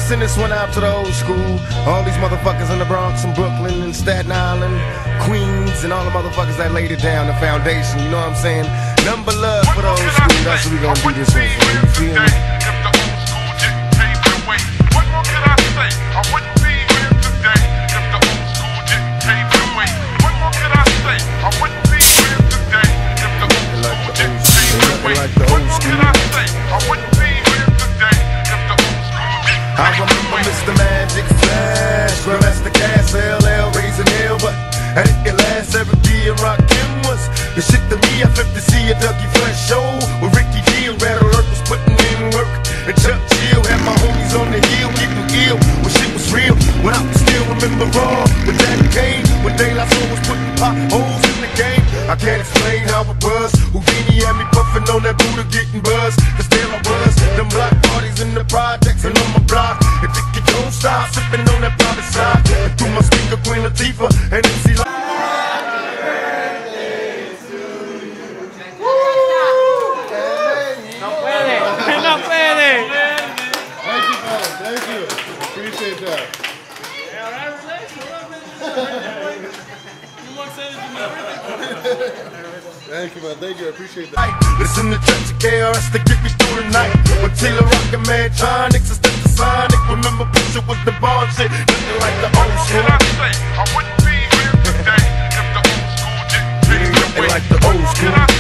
send this one out to the old school. All these motherfuckers in the Bronx and Brooklyn and Staten Island, Queens, and all the motherfuckers that laid it down, the foundation, you know what I'm saying? Number love for the old school, that's what we gonna do this one for, you feel me? What more can I say? I wouldn't be here today if the old school didn't pave the way. What more can I say? I wouldn't be here today if the old school didn't pave the way. What more can I say? I wouldn't be here today if the old school didn't pave the way. I remember Mr. Magic Flash, Grandmaster Cass, LL, raising hell, but I didn't last. Every year Rakim was the shit to me. I flipped to see a Dougie Fresh show with Ricky D and Red Alert was putting in work. And Chuck Chill had my homies on the hill, keeping ill when shit was real. When I can still remember raw when Daddy came, when De La Soul was putting potholes in the game. I can't explain how it was. Houdini had me puffing on that Buddha, getting buzzed. Cause there I was, them block parties in the projects and on my block. And think you don't stop sipping on that private side. And through my speaker, Queen Latifah and MC Live. Thank you. Appreciate that. Thank you, man. Thank you. I appreciate that. Listen to Church of KRS to get me through the night. When Taylor Rock and Mantronics is the Sonic. Remember Pusha with the ball shit, looking like the old school. What more can I say? I wouldn't be here today if the old school didn't pave the way. Like the old school.